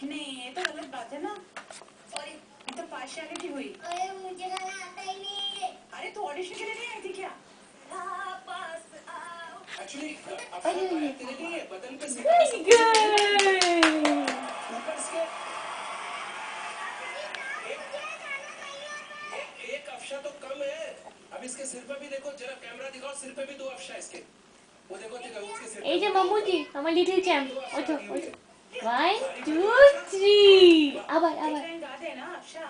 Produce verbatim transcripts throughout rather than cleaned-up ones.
नहीं ये तो गलत बात है ना। सॉरी, ये तो पार्शियलिटी हुई। अरे मुझे गाना आता ही नहीं। अरे तो ऑडिशन के लिए नहीं आई थी क्या? एक्चुअली अफशा गाया तेरे लिए बदन पे से ऊपर से एक अफशा तो कम है। अब इसके सिर पे भी देखो, जरा कैमरा दिखाओ, सिर पे भी दो अफशा इसके। वो देखो देखो उसके सिर पे। এই যে মামুজি আমার লিটল চ্যাম্প ওঠো ওঠো one two three আবার एक আবার लाइन गा दे ना अफशा।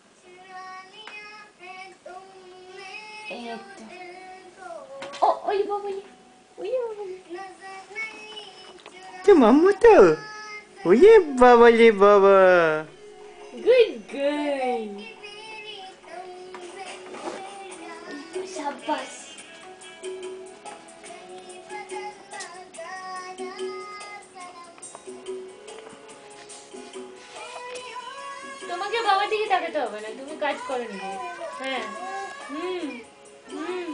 ও ওই বাবুলি ওই বাবুলি तो मामू तो ओए बाबा ले बाबा good girl शाबाश তোমাকে বাবার দিকে তাকাতে হবে না, তুমি কাজ করো নিজে। হ্যাঁ হুম হুম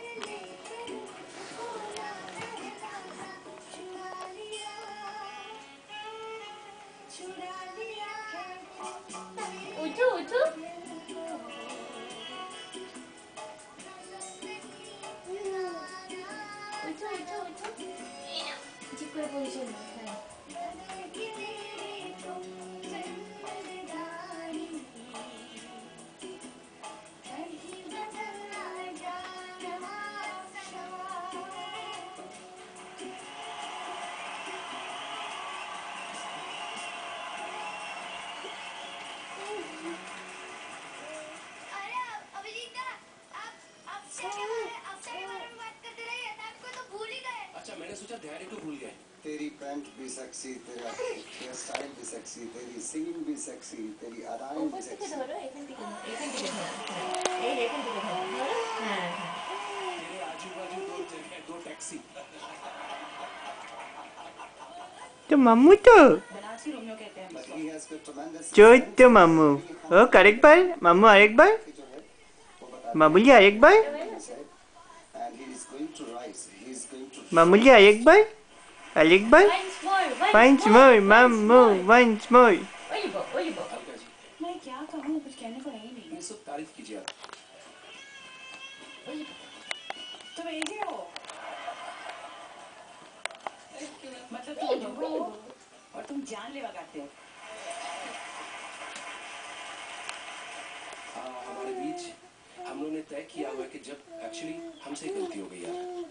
উঠো উঠো উঠো উঠো উঠো ঠিক করে পজিশন নাও। হ্যাঁ अच्छा मैंने सोचा ध्यान को भूल गए। तेरी पैंट भी सेक्सी, तेरा हेयर स्टाइल भी सेक्सी, तेरी सिंगिंग भी सेक्सी, तेरी अदाएं भी উপর থেকে सेक्सी। ধরো এখান থেকে ধরো এখান থেকে ধরো এই এখান থেকে ধরো ধরো হ্যাঁ হ্যাঁ तेरे आजू बाजू दो जगह दो टैक्सी। तो मामू तो बनारसी रोमियो कहते हैं But इसको। he has got tremendous जो तो मामू ओ करेक्ट बार मामू अरेक बार जो है वो बता मामूली अरेक बार and he is going to rise. He is going to मामूली अरेक बार अरेक बार once more once more मामू once more ओलिबो ओलिबो अलका जी मैं क्या कहूँ, कुछ कहने को है ही नहीं। ये सब तारीफ कीजिए आप। तुम ऐसे हो मतलब तुम हीरो हो और तुम जानलेवा गाते हो। हाँ, हमारे बीच हम लोगों ने तय किया हुआ है कि जब एक्चुअली हमसे गलती हो गई यार।